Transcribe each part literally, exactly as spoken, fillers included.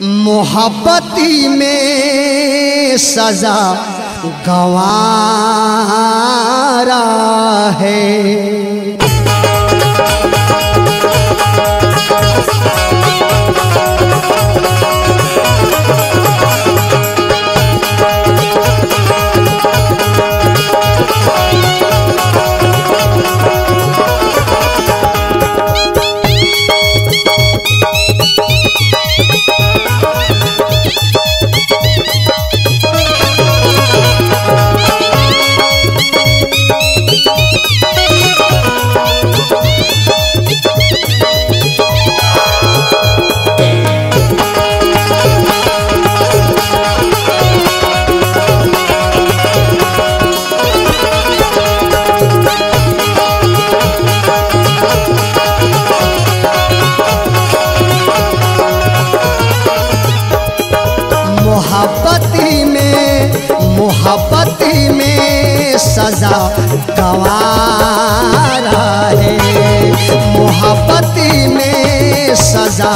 मोहब्बती में सजा गंवारा है। मोहब्बती में मोहब्बती में सजा गंवारा है। मोहब्बती में सजा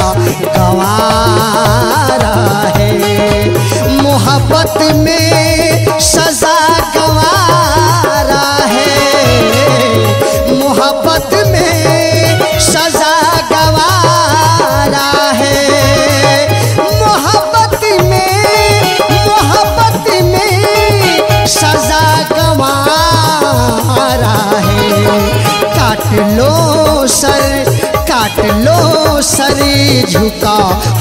गंवारा है। मोहब्बत में सजा गंवारा है। मोहब्बत में सजा गंवारा है। काट लो सर काट लो सर झुका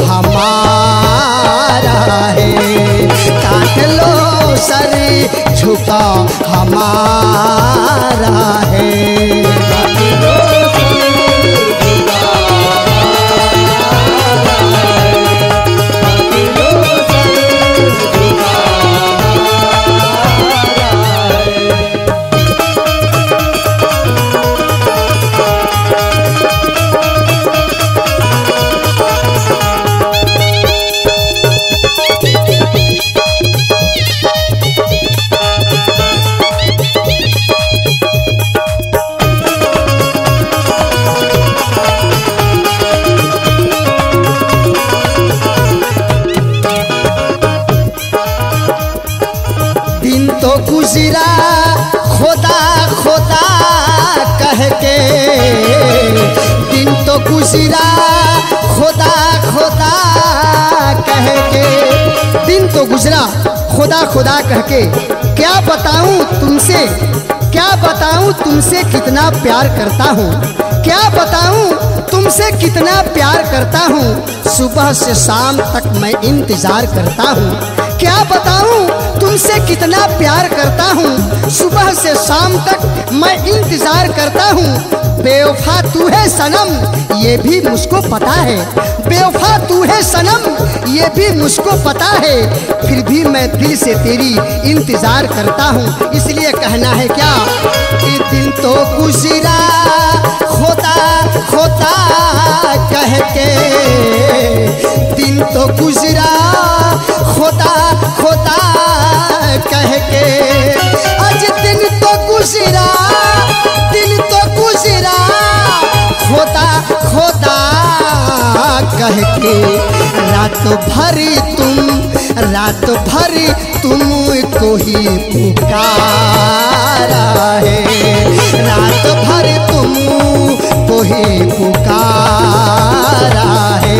हमारा है। काट लो सर झुका हमारा है। काट लो तो गुजरा खुदा खुदा कह के। दिन तो गुजरा खुदा खुदा कह के। दिन तो गुजरा खुदा खुदा कह के। क्या बताऊं तुमसे क्या बताऊं तुमसे कितना प्यार करता हूँ। क्या बताऊं तुमसे कितना प्यार करता हूँ। सुबह से शाम तक मैं इंतजार करता हूँ। क्या बताऊं तुमसे कितना प्यार करता हूँ। सुबह से शाम तक मैं इंतजार करता हूँ। बेवफा तू है सनम ये भी मुझको पता है। बेवफा तू है सनम ये भी मुझको पता है। फिर भी मैं दिल से तेरी इंतजार करता हूँ। इसलिए कहना है क्या कि दिन तो गुजरा खुदा खुदा कह के। दिन तो गुजरा खुदा खुदा कह के। आज दिन तो गुजरा दिन तो गुजरा खुदा खुदा कह के। रात भरी तुम रात भरी तुमको ही पुकारा है। रात भर तुमको ही पुकारा है।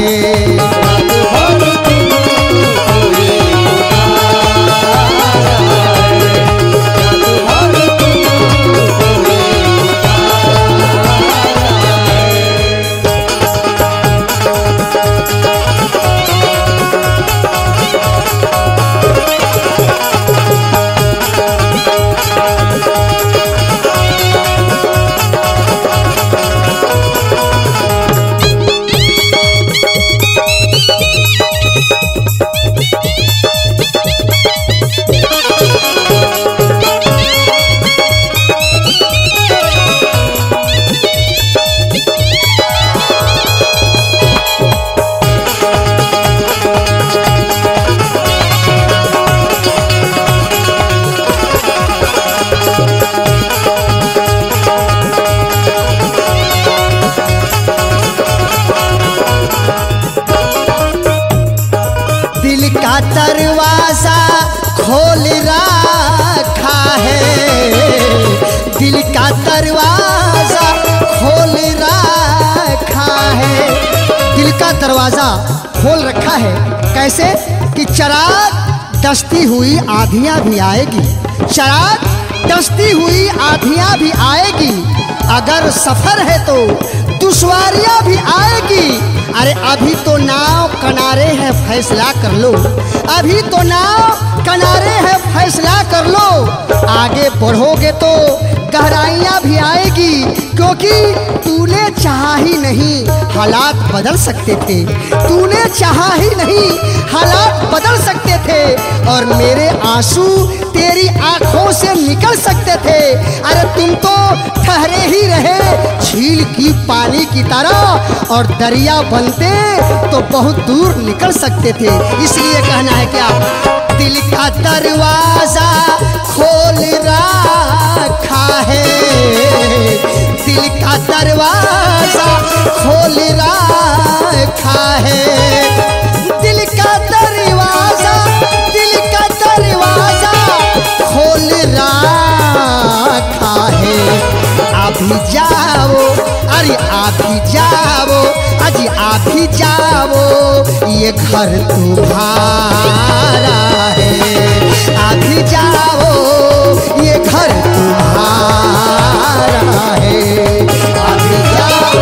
दिल का दरवाजा खोल रखा है, दिल का दरवाजा खोल रखा है। दिल का दरवाजा खोल रखा है कैसे कि चिराग डसती हुई आधियाँ भी आएगी, चिराग डसती हुई आधियाँ भी आएगी। अगर सफर है तो दुश्वारियाँ भी आएगी। अरे अभी तो नाव किनारे है, फैसला कर लो, अभी तो नाव किनारे है, फैसला कर लो। आगे बढ़ोगे तो गहराइयाँ भी आएगी, क्योंकि तूने चाहा ही नहीं हालात बदल सकते थे, तूने चाहा ही नहीं हालात बदल सकते थे, और मेरे आंसू तेरी आंखों से निकल सकते थे। अरे तुम तो ठहरे ही रहे झील की पानी की तरह, और दरिया बनते तो बहुत दूर निकल सकते थे। इसलिए कहना है क्या, दिल का दरवाजा खोल रखा है, दिल का दरवाजा खोल रखा है, दिल का दरवाजा, दिल का दरवाजा खोल रखा है। अभी जाओ, अरे अभी जाओ, अजी अभी जाओ, ये घर तुम्हारा है। अभी जाओ, ये घर तुम्हारा है। अभी जाओ,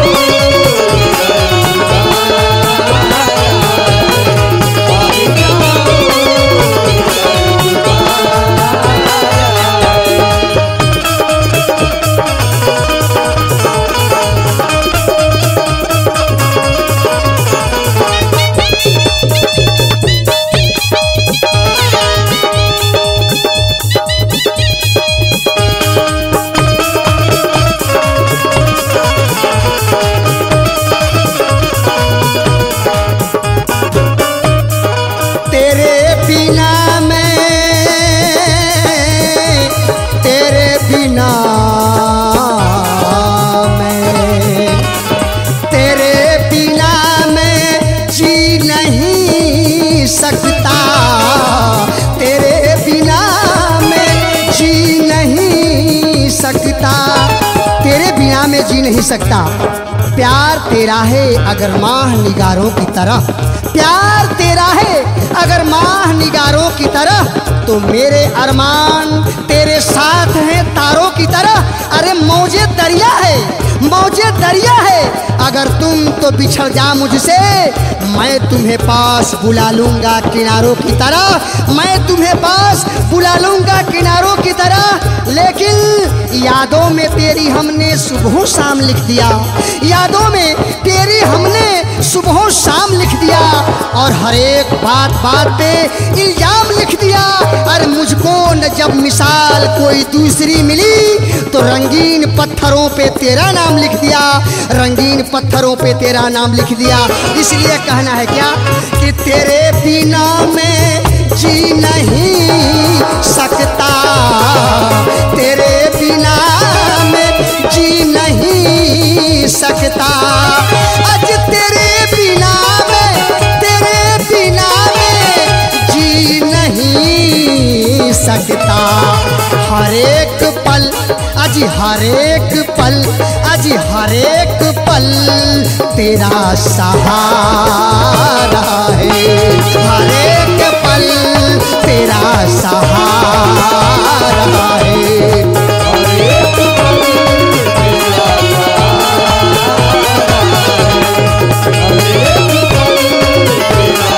जी नहीं सकता। प्यार तेरा है अगर माह निगारों की तरह, प्यार तेरा है अगर माह निगारों की तरह, तो मेरे अरमान तेरे साथ हैं तारों की तरह। अरे मौजे दरिया है, मौजे दरिया है, अगर तुम तो बिछड़ जा मुझसे, मैं तुम्हें पास बुला लूँगा किनारों की तरह, मैं तुम्हें पास बुला लूँगा किनारों की तरह। लेकिन यादों में तेरी हमने सुबह शाम लिख दिया, यादों में तेरी हमने सुबह शाम लिख दिया, और हर एक बात बात पे इल्जाम लिख दिया। अरे मुझको न जब मिसाल कोई दूसरी मिली, तो रंगीन पत्थरों पे तेरा नाम लिख दिया, रंगीन पत्थरों पे तेरा नाम लिख दिया। इसलिए कहना है क्या कि तेरे बिना मैं जी नहीं सकता, तेरे बिना मैं जी नहीं सकता। आज तेरे बिना मैं, तेरे बिना मैं जी नहीं सकता। हर एक पल आज हर एक पल, आज हर एक पल तेरा सहारा है, हर एक पल तेरा सहारा है। हर एक पल तेरा सहारा है, हर एक पल तेरा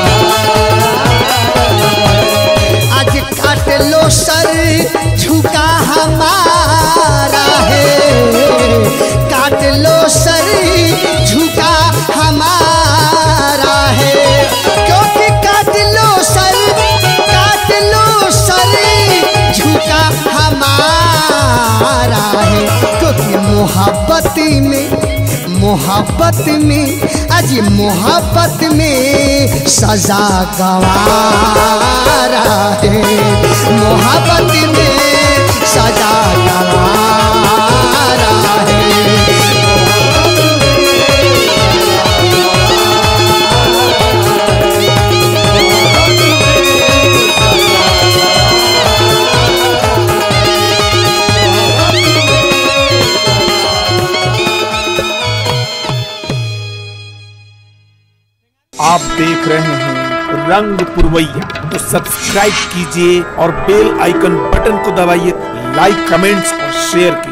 सहारा है। आज काट लो सर झुका हमारा है, काट लो सर झुका हमारा है, क्योंकि काट लो सर, काट लो सर झुका हमारा है। क्योंकि मोहब्बत में, मोहब्बत में, अजी मोहब्बत में सजा गवारा है, मोहब्बत में सजा गवारा है। आप देख रहे हैं रंग पुरवैया, तो सब्सक्राइब कीजिए और बेल आइकन बटन को दबाइए, लाइक कमेंट्स और शेयर कीजिए।